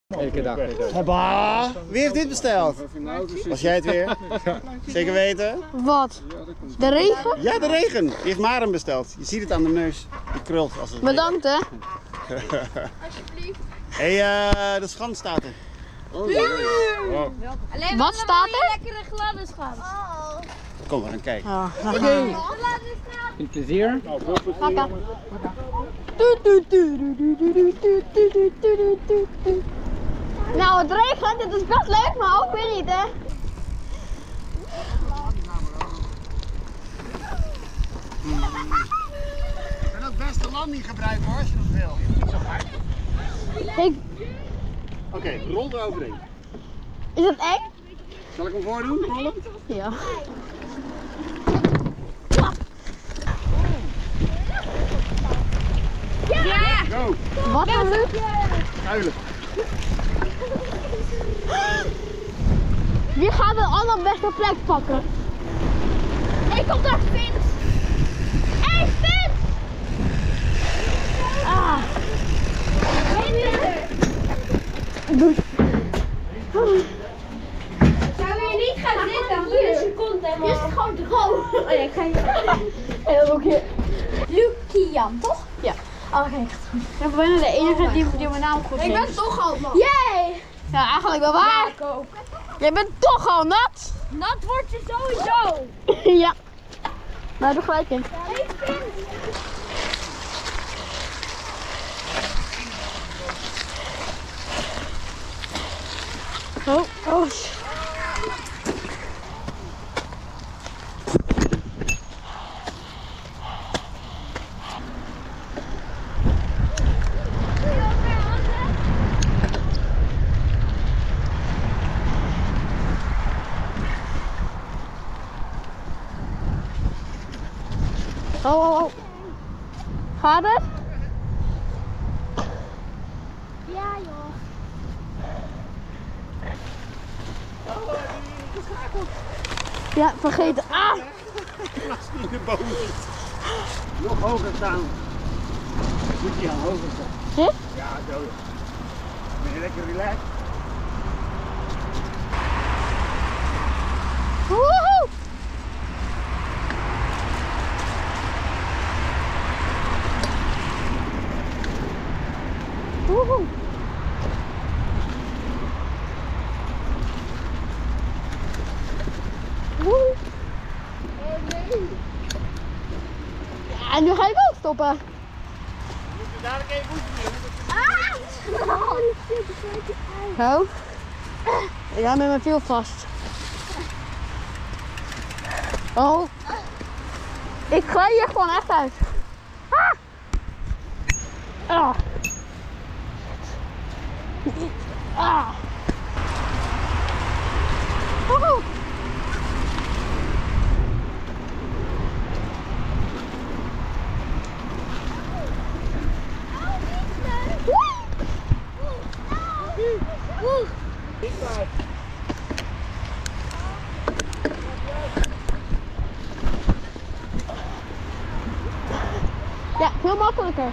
Elke dag. Bah, wie heeft dit besteld? Was jij het weer? Zeker weten? Wat? De regen? Ja, de regen. Die heeft Maren besteld. Je ziet het aan de neus. Die krult als het Bedankt hè. Alsjeblieft. Hé, de schans staat er. Wat staat er? Lekkere gladde schans. Kom maar, een kijk. Oké. Veel plezier. Paka. Nou, het regent, het is best leuk, maar ook weer niet, hè? Ik kan ook best de landing gebruiken hoor, als je dat wil. Niet zo hard. Oké, rol er overheen. Is het eng? Zal ik hem voordoen, rollen? Ja. Ja! Go! Wat een leuk. Huilen. Wie gaat de allerbeste plek pakken? Ik kom daar, Vince! Hé, Vince! Ah. Zou je niet gaan zitten? Moet je een seconde hebben. Je is gewoon droog. Oh ja, ik ga je... Heel oké. Lucian, toch? Ja. Oh, oké, gaat goed. Ik ben de enige die mijn naam goed Ik heeft. ben toch al nat. Yay! Ja, eigenlijk wel waar. Ik ook. Jij bent toch al nat. Nat wordt je sowieso. Ja. Nou, doe gelijk in. Hey, Vince! Oh. Oh. Gaat het? Ja, joh. Ja, vergeet het. Ah! Als die de boven zit. Nog hoger staan. Moet je aan hoger staan. Dit? Ja, zo. Ben je lekker relaxed? Woehoe! Woehoe! Woehoe! Ja, en nu ga ik ook stoppen. Moet je dadelijk even oefenen. Zo. Ik ga met mijn wiel vast. Oh. Ik glij hier gewoon echt uit. Ah. Ah. Woehoe. Ja, veel makkelijker.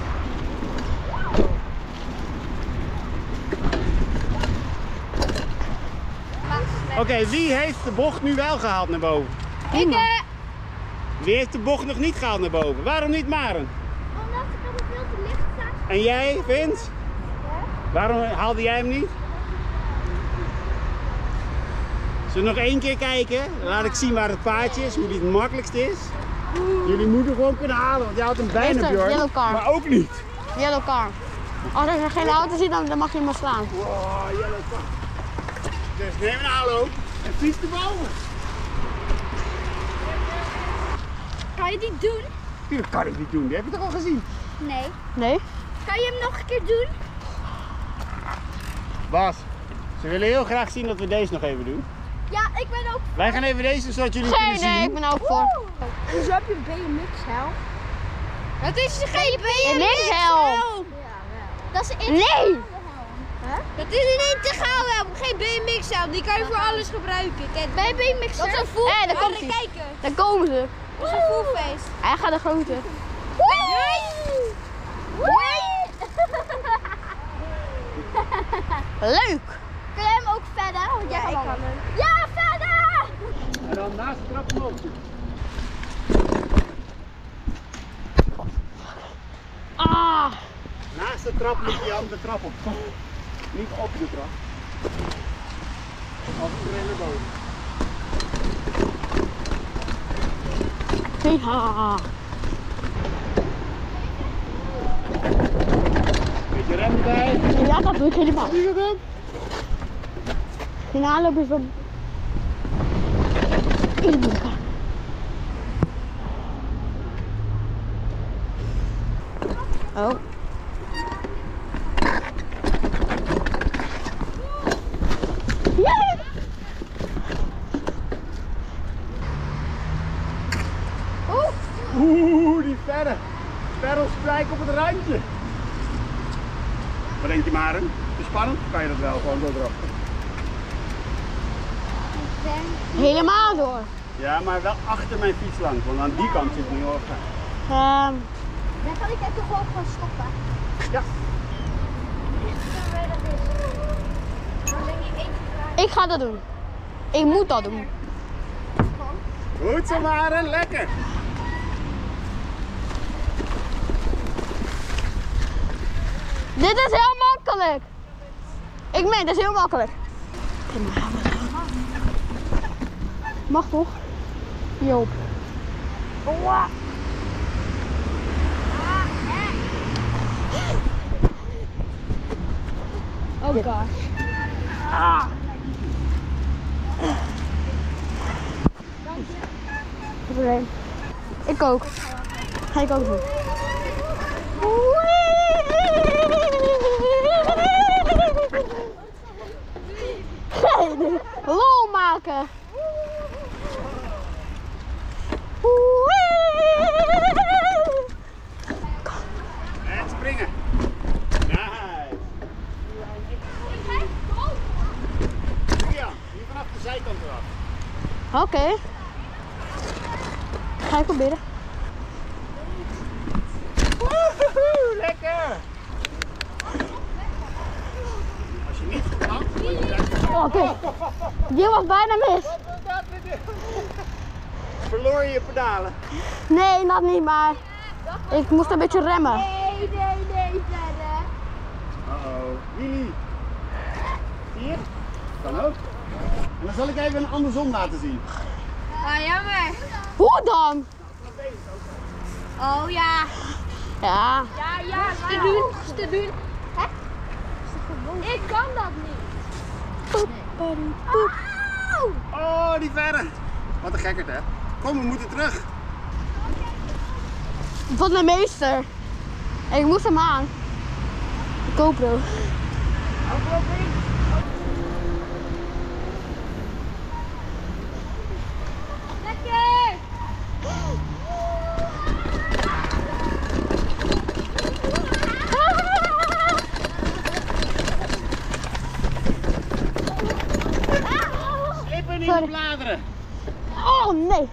Oké, wie heeft de bocht nu wel gehaald naar boven? Wie heeft de bocht nog niet gehaald naar boven? Waarom niet Maren? Omdat ik er veel te licht sta. En jij, Vince? Waarom haalde jij hem niet? Zullen we nog één keer kijken? Dan laat ik zien waar het paardje is, hoe die het makkelijkst is. Jullie moeten gewoon kunnen halen, want jij had hem bijna, Meester, Bjorn. yellow car. Maar ook niet. Yellow car. Als er geen auto ziet, dan mag je hem maar slaan. Wow, yellow car. Dus neem een hallo en fiets erboven. Kan je die doen? Dat kan ik niet doen, die heb je toch al gezien? Nee. Nee? Kan je hem nog een keer doen? Bas, ze willen heel graag zien dat we deze nog even doen. Ja, ik ben ook. Wij gaan even deze zodat jullie Geen kunnen zien. idee, ik ben ook voor. Hoezo heb je een BMX-helm? Het is geen BMX-helm. Dat is een Nee! Dat is een integraalhelm, geen BMX-helm. Die kan je voor alles gebruiken. Kijk, bij BMX dat is een full. Daar komt gaan hij. kijken. Daar komen ze. Dat is een full face. Hij gaat de grote. Wee! Wee! Leuk! Kun jij hem ook verder? Want jij kan hem. Ja, verder! En dan naast de trap omhoog. Ah! Naast de trap moet je de trap op. Niet op de trap. Als iedereen naar boven. Ja. Beetje rem bij. Ja, dat doe ik helemaal. Zie je dat? In aanloop is op. In de boeken. Oh. Yeah. Oeh, die verre. Verrelstrijk op het randje. Wat denk je, Maren? Te spannend? Kan je dat wel gewoon zo erop? Helemaal door. Ja, maar wel achter mijn fiets langs, want aan die kant zit nu heel erg. Dan kan ik het toch ook gewoon stoppen. Ja. Dan denk ik één keer. Ik ga dat doen. Ik moet dat doen. Goed zo, Maren, lekker. Dit is heel makkelijk. Ik meen, dit is heel makkelijk. Mag toch? Joop. Oh gosh. Ah. Geen probleem. Ik ook. Ga ik ook doen. Geen lol maken. En springen. Nice. Ja, hier vanaf de zijkant eraf. Oké. Ga ik proberen. Woehoe, lekker. Als je niet goed hangt, dan moet je daar... Oh, oké. Die was bijna mis. Verloor je je pedalen? Nee, dat niet, maar ik moest een beetje remmen. Nee, verder. Uh-oh. Willy. Zie je? Kan ook. En dan zal ik even een andersom laten zien. Ah, jammer. Hoe dan? Oh ja. Ja. Ja, te doen. Hè? Ik kan dat niet. Oh, die verre. Wat een gekkerd, hè? Kom, we moeten terug. Van de meester. Ik moest hem aan. De GoPro. Lekker. Slippen in Sorry. de bladeren. Oh nee.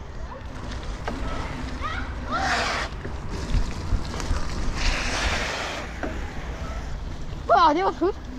Wow, dit was goed.